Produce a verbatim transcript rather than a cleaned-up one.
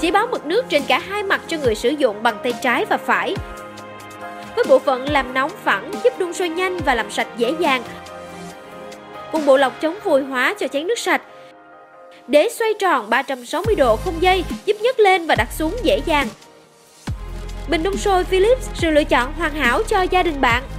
Giấy báo mực nước trên cả hai mặt cho người sử dụng bằng tay trái và phải. Với bộ phận làm nóng phẳng giúp đun sôi nhanh và làm sạch dễ dàng. Cùng bộ lọc chống vùi hóa cho chén nước sạch. Đế xoay tròn ba trăm sáu mươi độ không dây giúp nhấc lên và đặt xuống dễ dàng. Bình đun sôi Philips, sự lựa chọn hoàn hảo cho gia đình bạn.